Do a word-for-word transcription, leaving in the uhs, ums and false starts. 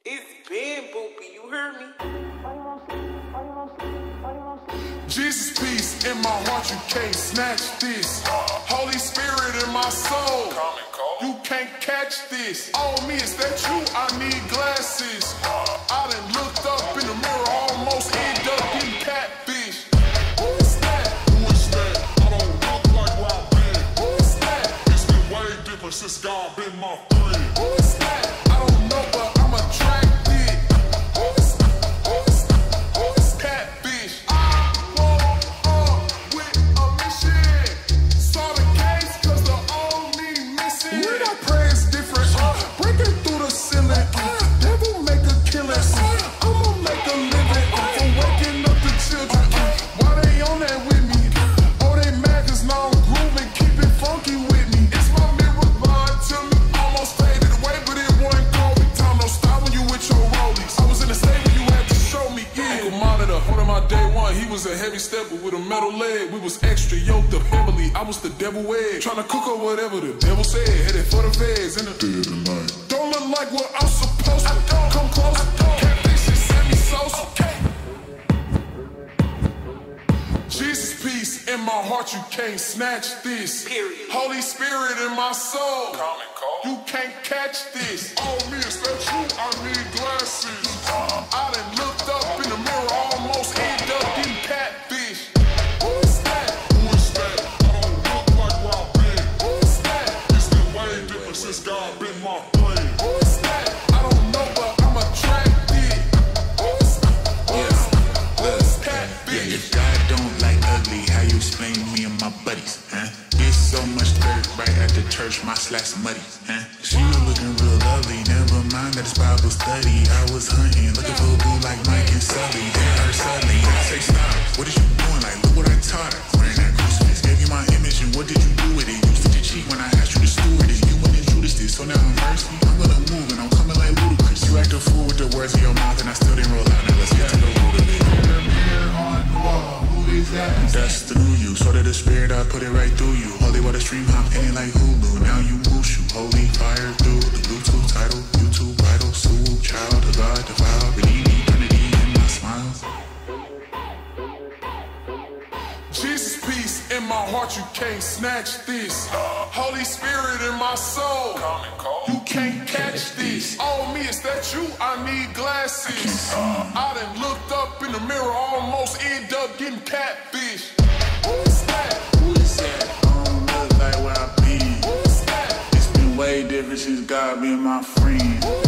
It's been boopy, you heard me? Jesus peace in my heart, you can't snatch this. Holy Spirit in my soul, you can't catch this. On me, is that you? I need glasses. I done looked up in the mirror, almost ended up getting catfish. Who is that? Who is that? I don't look like where I've been. Who is that? It's been way different since God been my friend. Who is that? I don't know, but I'm attracted. Who is Who is Who is catfish? I woke up with a mission. Saw the case, cause the old me missing. When I pray it's different, uh, breaking through the ceiling. Uh, devil make a killing. Uh, I'ma make a living uh, for waking up the children. Uh, why they on that with me? Oh, they mad cause now I'm grooving, keep it funky with me. It's my mirror blind to me. Almost faded away, but it wasn't COVID. Time don't stop when you with your rollies. I was in the state when you had to show me. Yeah. Ankle monitor, on my day one, he was a heavy stepper with a metal leg. We was extra yoked up heavily. I was the devil egg, trying to cook up whatever the devil said. Headed for the feds in the dead of night. Don't look like what I'm supposed to. I don't come close. I don't. Catfish and Sammy Sosa. Okay. Jesus peace in my heart, you can't snatch this. Period. Holy Spirit in my soul, Common cold. you can't catch this. On me, is that you? I need glasses. I done looked up in the mirror, almost ended up getting catfish. Who is that? Who is that? I don't look like where I've been. Who is that? It's been way different since God been my friend. Who is that? I don't know, but I'm attracted. Who is Who is Who is catfish? If God don't like ugly, how you explain me and my buddies, huh? Get so much dirt right at the church, my slats muddy, huh? She was looking real lovely, never mind that it's Bible study. I was hunting, looking for a boo like Mike and Sully. Then her suddenly, I say stop, what is you doing? Like, look what I taught her. Wearing that Christmas, gave you my image, and what did you do with it? You used to cheat when I asked you to steward it. You went and Judas this, so now I'm thirsty. I'm gonna move and I'm coming like ludicrous. You act a fool with the words in your mouth, and I still didn't roll out. Now let's get to the root of it. On the wall, who is that? That's the new you. So that the spirit, I put it right through you. Holy water stream hop in it like Hulu. Now you whoosh, you holy fire through the Bluetooth title, YouTube vital, Sue, child of God, defiled, believe eternity in my smiles. Jesus peace in my heart, you can't snatch this. Holy Spirit in my soul, you can't catch this. On me, is that you? I need glasses. I done looked up in the mirror, almost ended up getting catfish. Who is that? Who is that? I don't look like where I've been. Who is that? It's been way different since God being my friend.